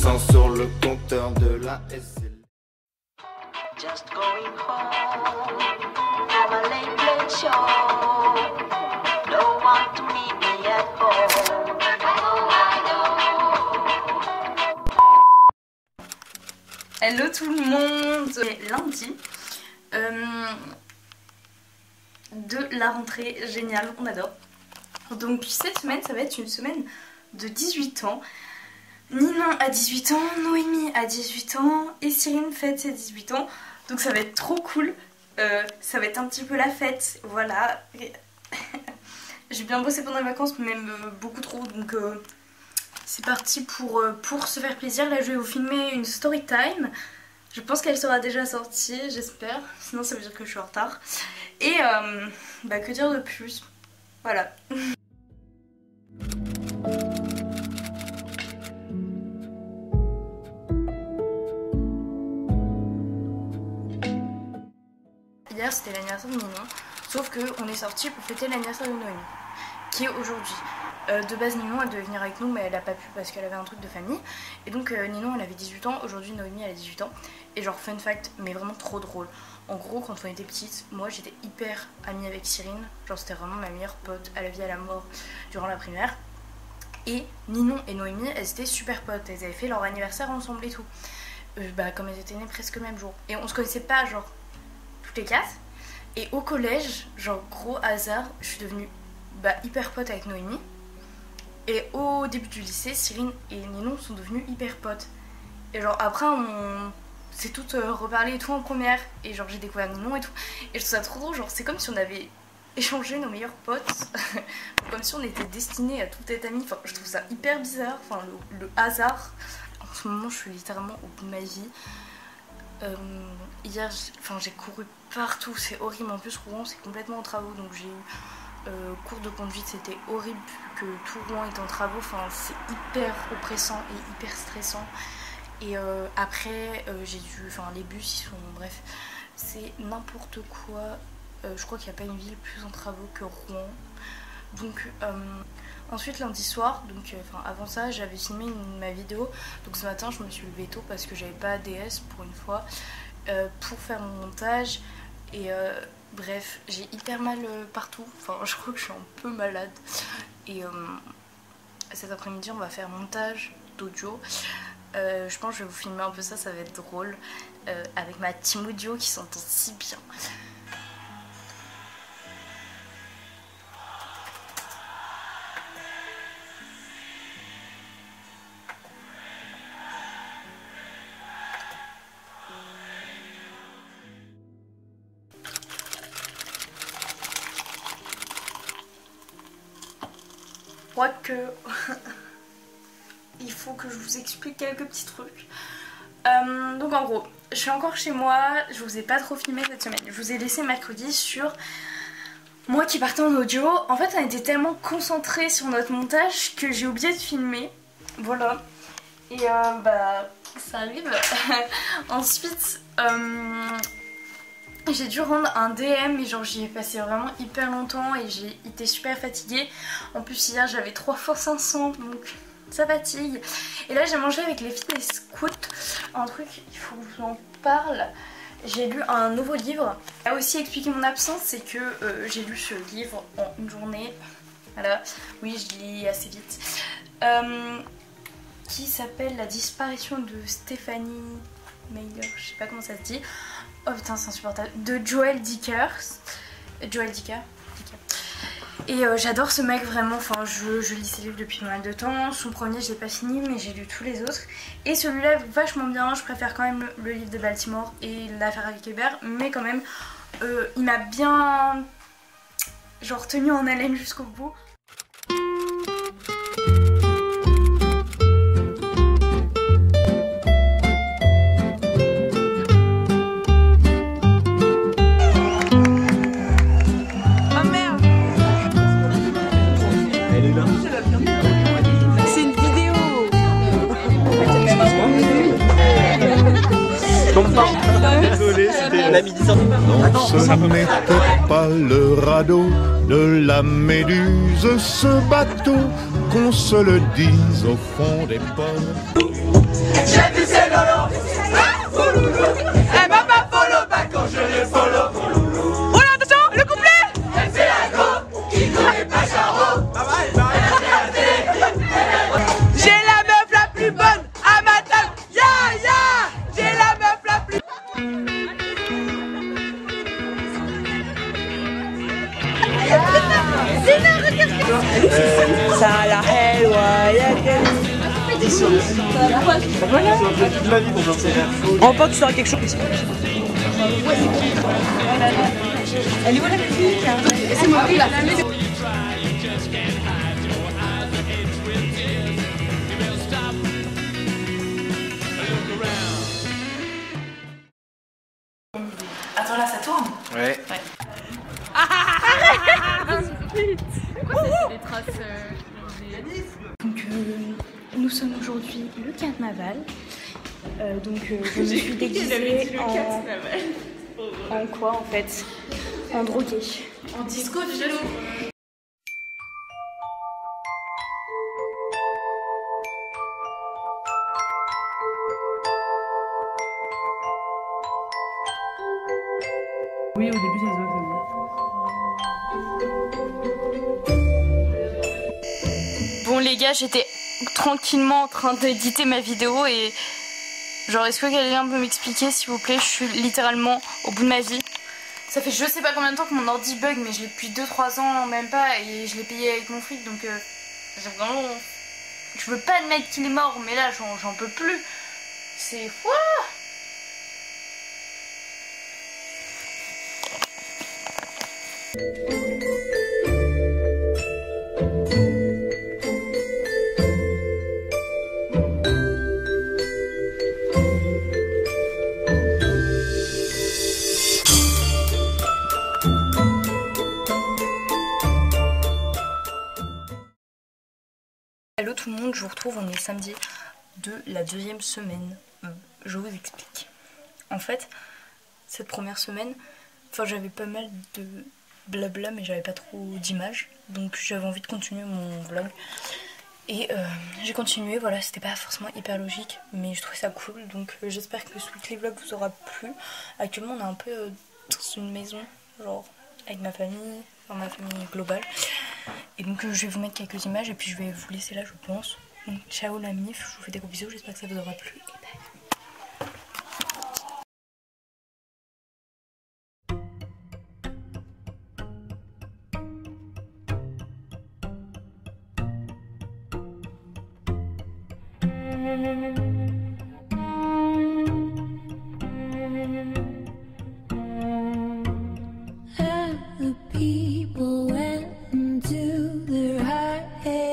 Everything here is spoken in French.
sang sur le compteur de la SL. Just going home from a late show. No one to meet me at home. Hello tout le monde, c'est lundi de la rentrée, génial, on adore. Donc cette semaine, ça va être une semaine de 18 ans. Ninon a 18 ans, Noémie a 18 ans et Cyrine fête ses 18 ans. Donc ça va être trop cool, ça va être un petit peu la fête, voilà. J'ai bien bossé pendant les vacances, même beaucoup trop, donc c'est parti pour se faire plaisir. Là je vais vous filmer une story time. Je pense qu'elle sera déjà sortie, j'espère. Sinon ça veut dire que je suis en retard. Et bah que dire de plus. Voilà. Hier c'était l'anniversaire de Ninon. Sauf qu'on est sorti pour fêter l'anniversaire de Noémie, qui est aujourd'hui. De base Ninon elle devait venir avec nous mais elle a pas pu parce qu'elle avait un truc de famille. Et donc Ninon elle avait 18 ans, aujourd'hui Noémie elle a 18 ans. Et genre fun fact mais vraiment trop drôle. En gros quand on était petite, moi j'étais hyper amie avec Cyrine. Genre c'était vraiment ma meilleure pote à la vie à la mort durant la primaire. Et Ninon et Noémie elles étaient super potes, elles avaient fait leur anniversaire ensemble et tout. Bah comme elles étaient nées presque le même jour. Et on se connaissait pas genre toutes les quatre. Et au collège, genre gros hasard, je suis devenue hyper pote avec Noémie. Et au début du lycée, Cyrine et Ninon sont devenues hyper potes. Et genre après on s'est toutes reparlé et tout en première. Et genre j'ai découvert Ninon et tout. Et je trouve ça trop drôle, genre c'est comme si on avait échangé nos meilleurs potes. Comme si on était destinés à tout être amis. Enfin je trouve ça hyper bizarre, enfin le hasard. En ce moment je suis littéralement au bout de ma vie. Hier j'ai couru partout, c'est horrible. En plus Rouen c'est complètement en travaux, donc j'ai eu cours de conduite, c'était horrible vu que tout Rouen est en travaux. Enfin c'est hyper oppressant et hyper stressant. Et après j'ai dû, les bus ils sont, bref c'est n'importe quoi. Je crois qu'il n'y a pas une ville plus en travaux que Rouen. Donc ensuite lundi soir, donc avant ça j'avais filmé ma vidéo. Donc ce matin je me suis levée tôt parce que j'avais pas ADS pour une fois pour faire mon montage. Et bref j'ai hyper mal partout, je crois que je suis un peu malade. Et cet après-midi on va faire montage d'audio. Je pense que je vais vous filmer un peu ça, ça va être drôle. Avec ma team audio qui s'entend si bien. Je crois que il faut que je vous explique quelques petits trucs. Donc en gros, je suis encore chez moi, je vous ai pas trop filmé cette semaine. Je vous ai laissé mercredi sur moi qui partais en audio. En fait on était tellement concentrés sur notre montage que j'ai oublié de filmer. Voilà. Et ça arrive. Ensuite j'ai dû rendre un DM et genre j'y ai passé vraiment hyper longtemps et j'ai été super fatiguée. En plus hier j'avais 3 fois 500 donc ça fatigue. Et là j'ai mangé avec les filles des scouts un truc, il faut que je vous en parle. J'ai lu un nouveau livre. A aussi expliqué mon absence, c'est que j'ai lu ce livre en une journée. Voilà, oui je lis assez vite. Qui s'appelle La disparition de Stephanie Meyer, je sais pas comment ça se dit. Oh putain c'est insupportable. De Joel Dicker. Et j'adore ce mec vraiment, je lis ses livres depuis pas mal de temps. Son premier je l'ai pas fini mais j'ai lu tous les autres. Et celui-là est vachement bien, je préfère quand même le livre de Baltimore et l'affaire avec Hébert. Mais quand même il m'a bien genre tenu en haleine jusqu'au bout. C'est une vidéo. Désolé, c'était un ami disant. Non, ce n'était pas le radeau de la Méduse, ce bateau, qu'on se le dise au fond des pommes. J'ai vu ses lolos. Elle m'a pas follow back quand je l'ai follow. Oh là, attention, le couplet. Elle fait un go qui connaît pas Charo. J'ai la meuf la plus bonne à ma table. Ya ya. J'ai la meuf la plus. Ça la en pas que tu sauras quelque chose. Elle est où la musique? C'est moi qui la musique. Attends, là ça tourne. Ouais. Donc nous sommes aujourd'hui le carnaval. Je me suis déguisée en quoi en fait? En droguée. En disco de jaloux. Oui, au début, ça se voit. Bon les gars, j'étais tranquillement en train d'éditer ma vidéo et genre est-ce que quelqu'un peut m'expliquer s'il vous plaît? Je suis littéralement au bout de ma vie. Ça fait je sais pas combien de temps que mon ordi bug, mais je l'ai depuis 2-3 ans même pas et je l'ai payé avec mon fric, donc vraiment je veux pas admettre qu'il est mort, mais là j'en peux plus. C'est fou. Hello tout le monde, je vous retrouve, on est samedi de la deuxième semaine. Je vous explique. En fait, cette première semaine, j'avais pas mal de blabla mais j'avais pas trop d'images. Donc j'avais envie de continuer mon vlog. Et j'ai continué, voilà, c'était pas forcément hyper logique, mais je trouvais ça cool. Donc j'espère que ce weekly vlog vous aura plu. Actuellement on est un peu dans une maison, genre avec ma famille, ma famille globale. Et donc je vais vous mettre quelques images et puis je vais vous laisser là je pense. Donc ciao la mif, je vous fais des gros bisous, j'espère que ça vous aura plu et bye. The people went into their high